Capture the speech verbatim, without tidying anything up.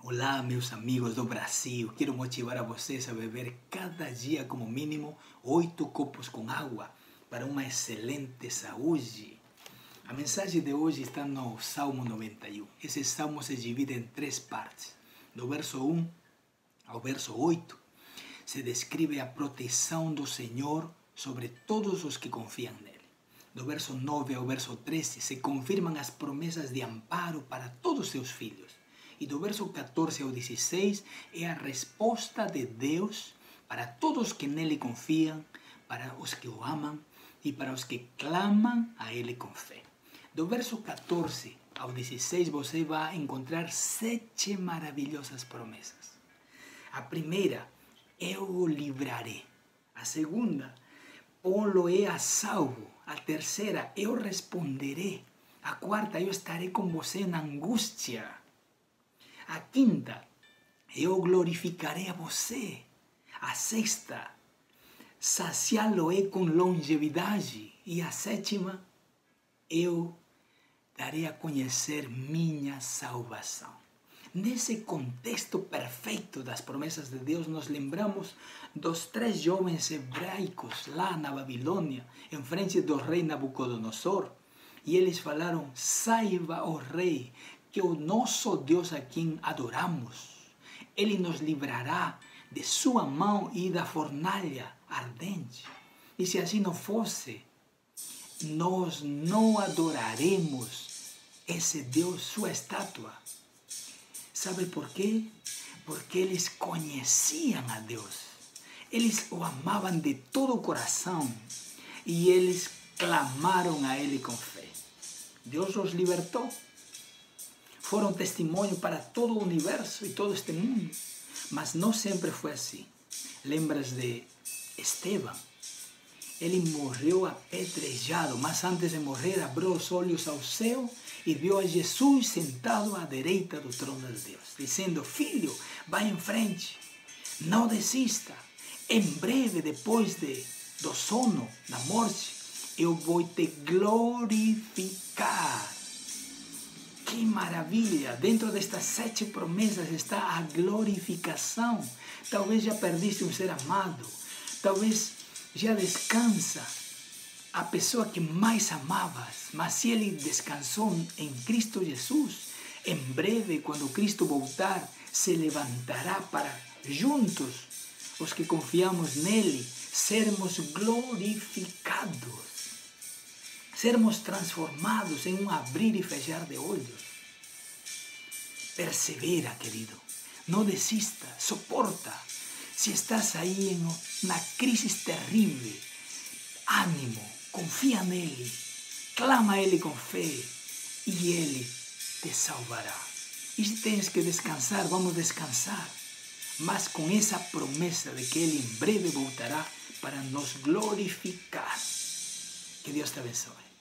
Olá, meus amigos do Brasil. Quero motivar a vocês a beber cada dia como mínimo oito copos com água para uma excelente saúde. A mensagem de hoje está no Salmo noventa e um. Esse salmo se divide em três partes. Do verso um ao verso oito, se descreve a proteção do Senhor sobre todos os que confiam nele. Do verso nove ao verso treze, se confirmam as promessas de amparo para todos seus filhos. E do verso catorze ao dezesseis é a resposta de Deus para todos que nele confiam, para os que o amam e para os que clamam a ele com fé. Do verso catorze ao dezesseis você vai encontrar sete maravilhosas promessas. A primeira, eu o livrarei. A segunda, pô-lo-ei a salvo. A terceira, eu responderei. A quarta, eu estarei com você na angústia. A quinta, eu glorificarei a você. A sexta, saciá-lo-ei com longevidade. E a sétima, eu darei a conhecer minha salvação. Nesse contexto perfeito das promessas de Deus, nos lembramos dos três jovens hebraicos lá na Babilônia, em frente do rei Nabucodonosor. E eles falaram: saiba, ó rei, que o nosso Deus a quem adoramos, ele nos livrará de sua mão e da fornalha ardente. E se assim não fosse, nós não adoraremos esse Deus, sua estátua. Sabe por quê? Porque eles conheciam a Deus. Eles o amavam de todo o coração e eles clamaram a ele com fé. Deus os libertou. Foram testemunho para todo o universo e todo este mundo. Mas não sempre foi assim. Lembras de Estevão? Ele morreu apedrejado, mas antes de morrer abriu os olhos ao céu e viu a Jesus sentado à direita do trono de Deus, dizendo: filho, vá em frente, não desista. Em breve, depois de, do sono, da morte, eu vou te glorificar. Que maravilha! Dentro destas sete promessas está a glorificação. Talvez já perdiste um ser amado. Talvez já descansa a pessoa que mais amavas. Mas se ele descansou em Cristo Jesus, em breve, quando Cristo voltar, se levantará para juntos, os que confiamos nele, sermos glorificados. Sermos transformados em um abrir e fechar de olhos. Persevera, querido. Não desista, suporta. Se estás aí em uma crise terrível, ânimo, confia nele, clama a ele com fé e ele te salvará. E se tens que descansar, vamos descansar, mas com essa promessa de que ele em breve voltará para nos glorificar. Que Deus te abençoe.